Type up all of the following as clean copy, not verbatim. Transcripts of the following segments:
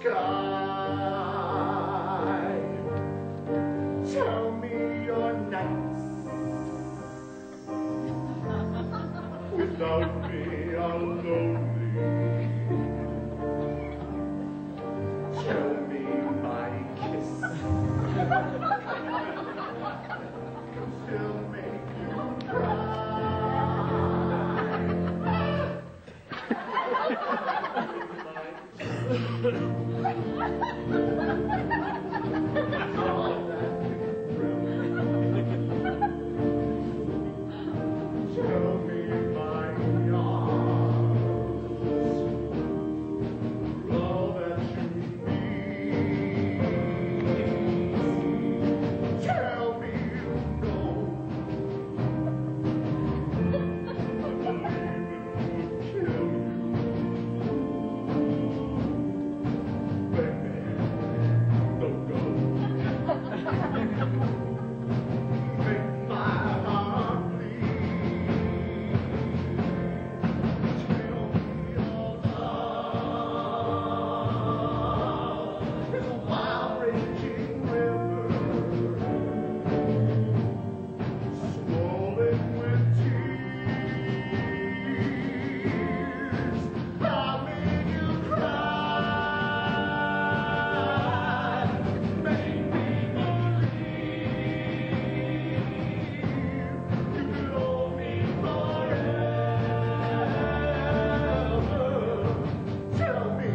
sky. Tell me your nights without me are lonely. Tell me my kiss can still make you cry. Tell me my arms, all that you need. Tell me you know. I believe it would kill you. Baby, don't go. Make my heart bleed. Tell me your love is a wild raging river, swollen with tears. I made you cry. Make me believe you could hold me forever. Tell me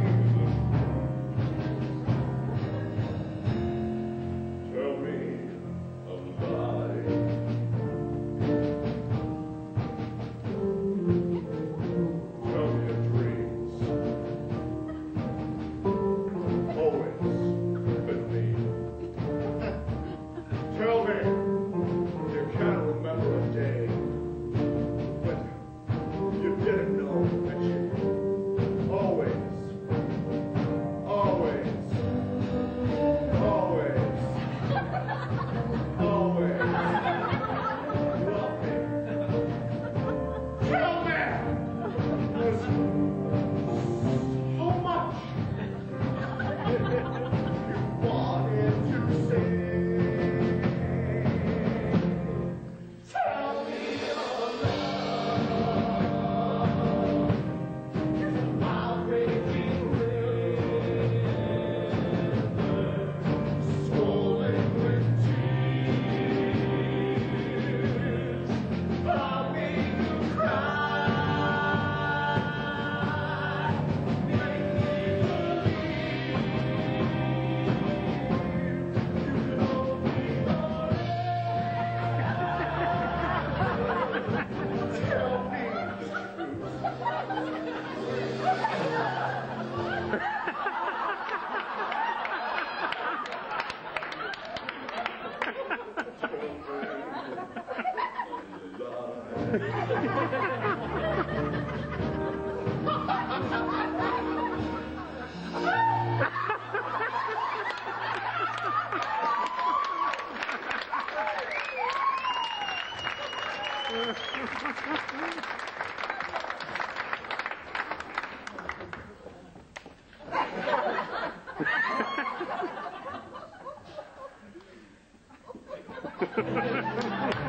a lie. Tell me your dreams, always with me. Tell me you can't remember a day when you didn't know that you always, always, always, always love me. Tell me there's so much you wanted to say. Tell me your love is a wild raging river, swollen with tears. I'll make you cry. Make me believe you could hold me forever. Tell me the truth.